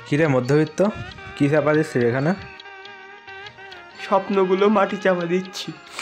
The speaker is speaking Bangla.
কিরে মধ্যবিত্ত, কী চাপা দিচ্ছিস এখানে? স্বপ্নগুলো মাটি চাপা দিচ্ছি।